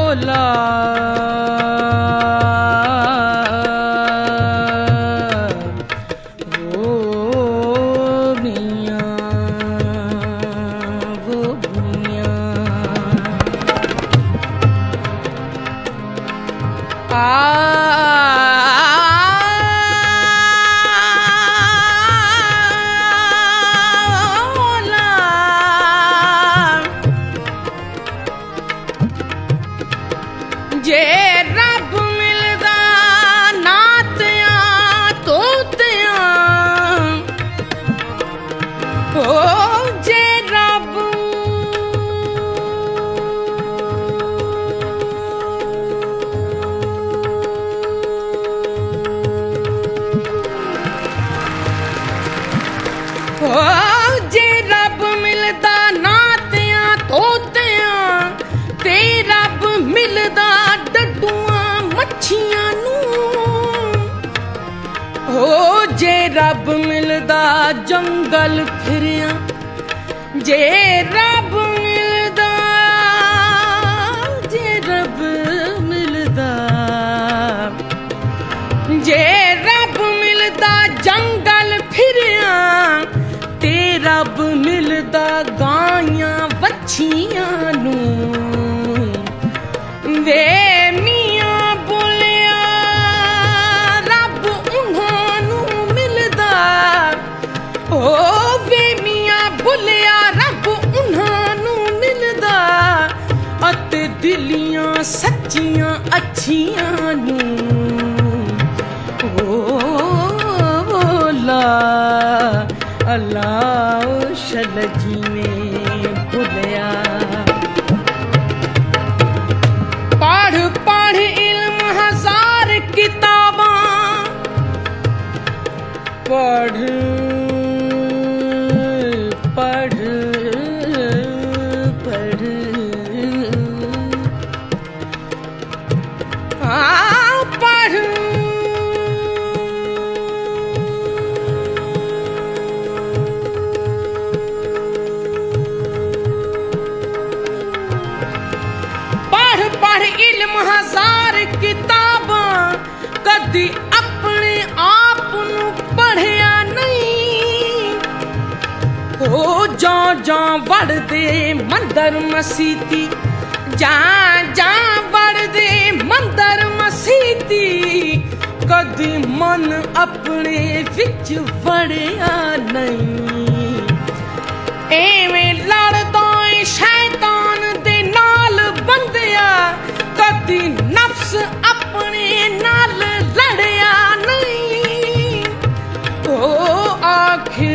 भोला जे रब मिलदा नातियां तोतियां ओ जे रब ओ जे रब मिलदा नातियां तोतियां ते रब मिलदा मच्छियां हो जे रब मिलदा जंगल फिरिया जे रब मिलदा जे रब मिलदा जे रब मिलदा जंगल फिरिया ते रब मिलदा गाइयां वच्छियां नू वे दिलियां सच्चियां अच्छियां नू ओ भोला अल्लाह शल जीवें भुलिया पढ़ पढ़ इल्म हजार किताबां पढ़ पढ़ इल्म हजार किताबां कदी अपने आप नू पढ़िया नहीं हो जा जा वड़दे मंदर मसीती जा जा वड़दे मंदर मसीती कदी मन अपने विच वड़िया नहीं एवें लड़दा शैतान दे नाल बंदिया कदी नफ्स अपने नाल लड़िया नहीं ओ आखे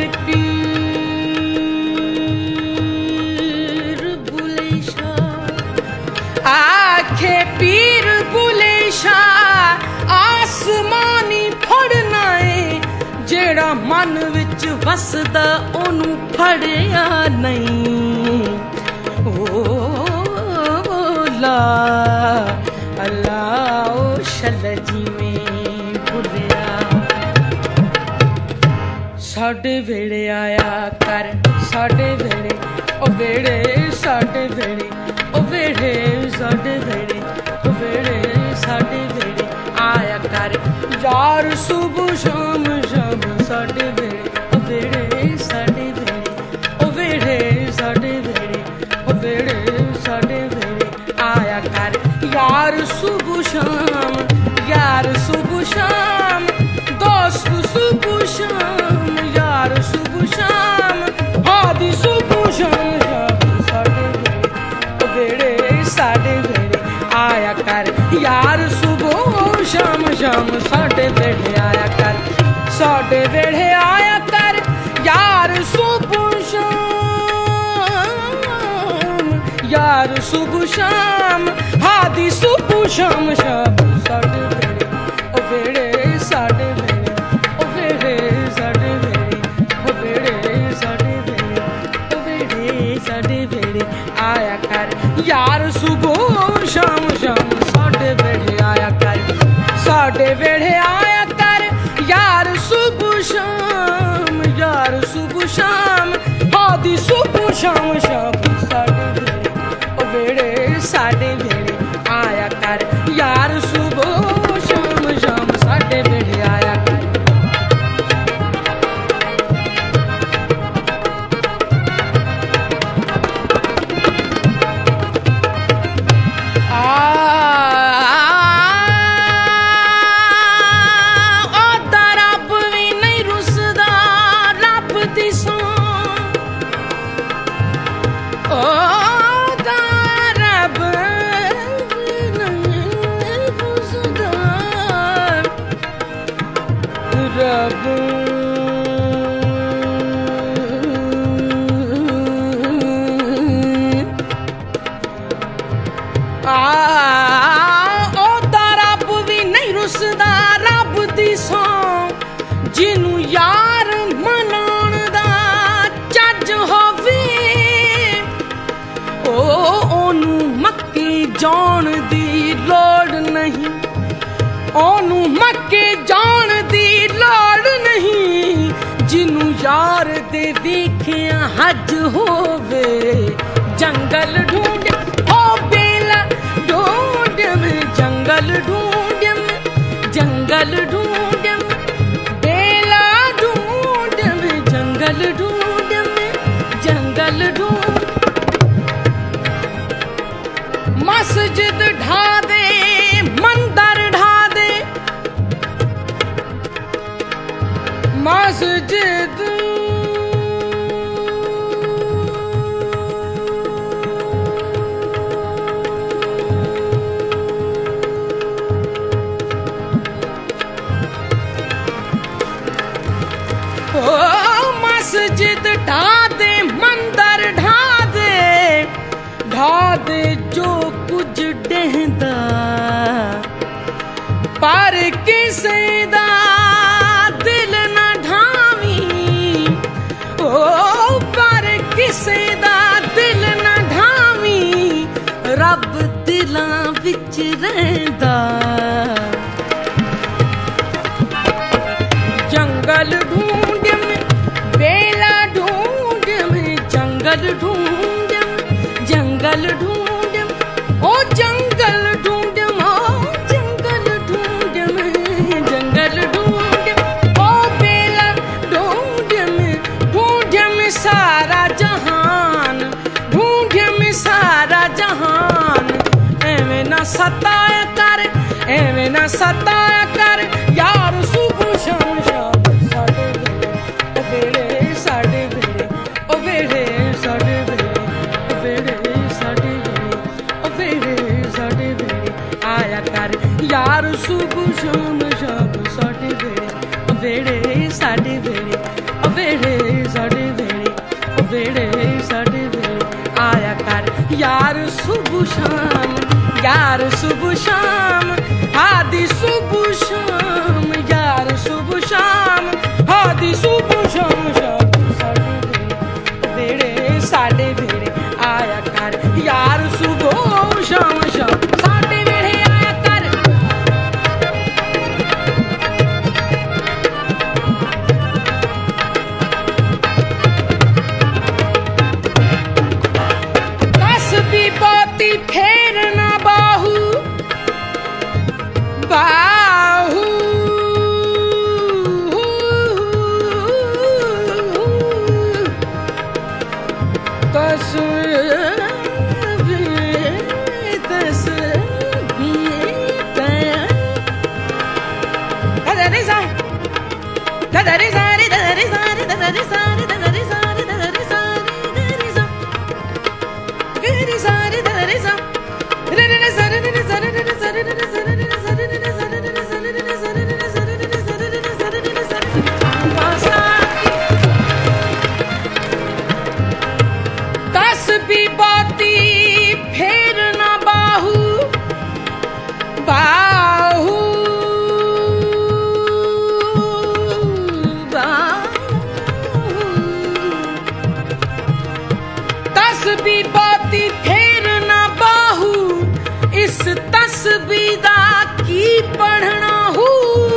पीर बुले शाह आखे पीर बुले शाह आसमानी फड़ना है जेड़ा मन विच वसदा ओनू फड़िया नहीं ओ अल्लाह शल जीवें भुलिया साडे वेड़े आया कर साडे वेड़े ओ वेड़े साडे वेड़े ओ वेड़े साडे वेड़े ओ वेड़े साडे वेड़े आया कर यार सुबह शाम शाम साडे वेड़े ओ वेड़े साडे वेड़े ओ वेड़े साडे वेड़े ओ वेड़े साडे वेड़े आया कर यार सुबह शाम दोस्त सुबह शाम यार सुबह शाम आदि सुबह शाम साडे वेड़े साडे वेड़े आया कर यार सुबह शाम शाम साडे वेड़े आया कर साडे वेड़े आया कर यार सुबह शाम यार सुबह शाम आदि सुबह शाम शाम साडे वेड़े ओ वेड़े साडे वेड़े ओ वेड़े साडे वेड़े ओ वेड़े साडे वेड़े ओ वेड़े साडे वेड़े आया कर यार सुबह शाम शाम साडे वेड़े आया कर साडे वेड़े आया कर यार सुबह शाम आदि सुबह शाम शाम साडे वेड़े ओ वेड़े साडे वेड़े आया सब ओदा रब भी नहीं रुसदा रब दी सौ जिनू यार मनाउण दा चज होवे ओनू मक्के जाण दी लोड़ नहीं ओनू मक्के जाण दी लोड़ नहीं जिनू यार दे देखिया हज होवे जंगल ढूंढ ओ बेला ढूंढ में जंगल ढूंढ में जंगल ढूंढ में बेला ढूंढ में जंगल ढूंढ में जंगल ढूंढ मस्जिद ढा दे मंदिर ढा दे मस्जिद मस्जिद ढा दे मंदिर ढा दे जो कुछ डहदा पर किसे दा दिल न ढावी ओ पर किसे दा दिल न ढावी रब दिलां विच रहंदा जंगल ढूंढ में बेला ढूंढ में जंगल ढूंढ जंगल ढूंढ ओ जंगल ढूंढ ओ जंगल ढूंढ में जंगल ढूंढ ओ बेला ढूंढ में सारा जहान ढूंढ में सारा जहान एवें ना सताया कर एवें ना सताया कर यार सुबह शाम शाम साडे वेले साडे वेले ओ वेले साडे वेले आया कर यार सुबह शाम शाम साडे वेले साडे वेले साडे वेले साडे वेले आया कर यार सुबह शाम आदि सुबह शाम यार सुबह शाम आदि सुबह शाम शाम साडे वेले आया कर यार सुबह शाम शाम साडे वेले आया कर दस भी बाती फेर ना बाहू बाहू दस भी बाती फेर ना बाहू बाहू तस्बी बाती फेर ना बाहू इस तस्बी दा की पढ़ना हूँ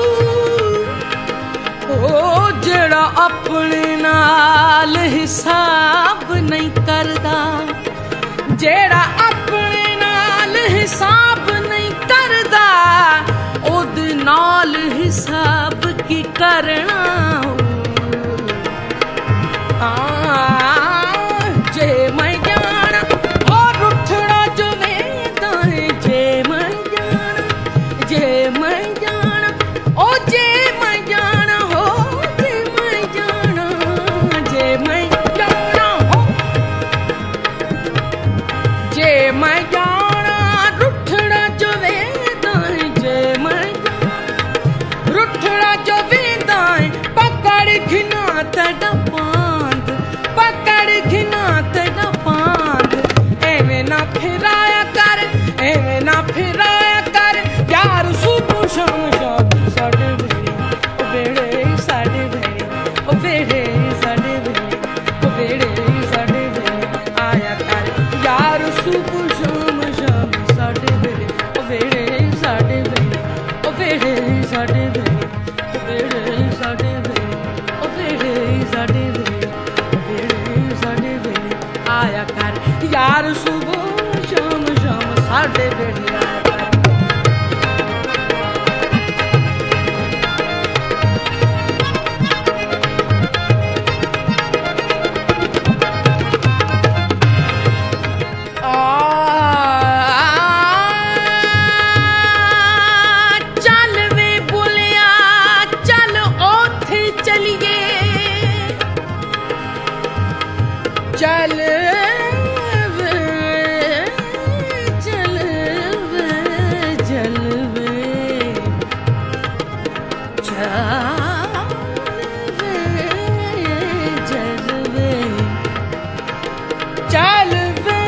ओ जेड़ा अपने नाल हिसाब नहीं करदा जेड़ा अपने नाल हिसाब नहीं करदा ओदे नाल हिसाब की करना जे मैं जाना और उठना जो वेदा है जे मैं जाना ओ जे मैं जाना हो जे मैं जाना हो जे मैं जाना रुठना जो वेदा है जे मैं रुठना जो वेदा है ਐਵੇਂ ਨਾ ਫਿਰਾਇਆ ਕਰ ਯਾਰ ਸੁਬਹ ਸ਼ਾਮ ਸ਼ਾਮ ਸਾਡੇ ਵੇੜੇ ਸਾਡੇ ਵੇੜੇ ਉਹ ਵੇੜੇ ਸਾਡੇ ਵੇੜੇ ਉਹ ਵੇੜੇ ਸਾਡੇ ਵੇੜੇ ਆਇਆ ਕਰ ਯਾਰ ਸੁਬਹ ਸ਼ਾਮ ਸ਼ਾਮ ਸਾਡੇ ਵੇੜੇ ਉਹ ਵੇੜੇ ਸਾਡੇ ਵੇੜੇ ਉਹ ਵੇੜੇ ਸਾਡੇ ਵੇੜੇ ਉਹ ਵੇੜੇ ਸਾਡੇ ਵੇੜੇ ਉਹ ਵੇੜੇ ਸਾਡੇ ਵੇੜੇ ਉਹ ਵੇੜੇ ਸਾਡੇ ਵੇੜੇ ਆਇਆ ਕਰ ਯਾਰ ਸੁਬਹ ਸ਼ਾਮ ਸ਼ਾਮ ਸਾਡੇ ਵੇੜੇ ਆਇਆ ਕਰ चल वे चल वे चल वे चल वे चल वे चल वे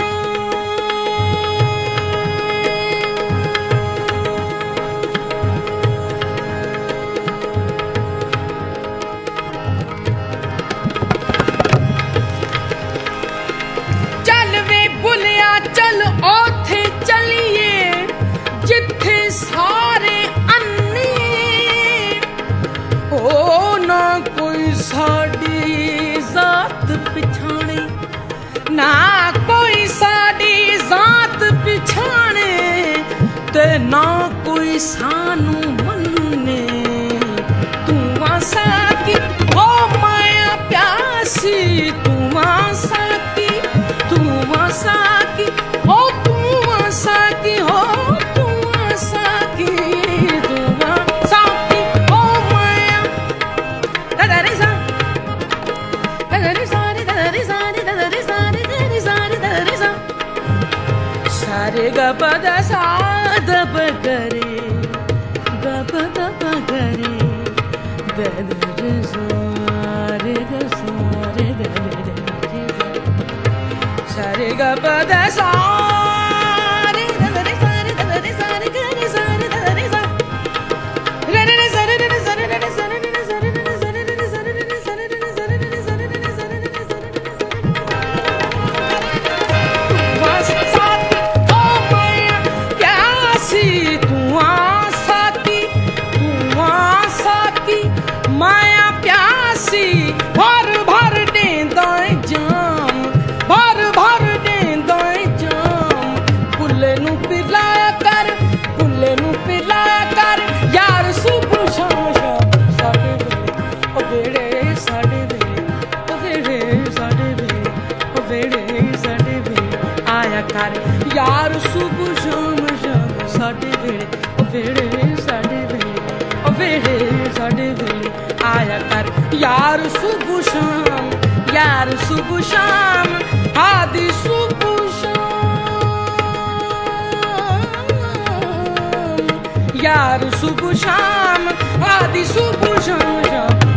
चल ओथे चलिए जिथे सारे अन्ने ओ ना कोई साड़ी जात पिछाने ना कोई साड़ी जात पिछाने ते ना कोई सानू मन्ने तू आसा की ओ माया प्यासी तू आसा की तू आसा की ओ तू आसा की हो तू आसा की तू आसा की ओ माया दादारी सा दादारी सारी दादारी सारी दादारी सारी दादारी सारी दादारी सा सारे ग प द सा द प करे ग प द प करे द द रे सा रे ग सा रे ग रे रे सारे ग प द सा रे द रे सा रे द रे सा रे ग रे सा रे द रे सा रे रे सा रे रे सा रे रे सा रे रे सा रे रे सा रे रे सा रे रे सा रे रे सा रे रे सा रे रे सा रे रे सा रे माया प्यासी भर भर देंदा जाम भर भर देंदा जाम पुल्ले नू पिलाया कर पुल्ले नू पिलाया कर यार सुबह शाम शाम साडे वेले ओ वेड़े साडे वेले ओ वेड़े साडे वेले ओ वेड़े साडे वेले आया कर यार सुबह शाम शाम साडे वेले ओ वेड़े साडे वेले ओ वेड़े साडे वेले आया कर यार सुबह शाम आदि सुबह शाम यार सुबह शाम आदि सुबह शाम शाम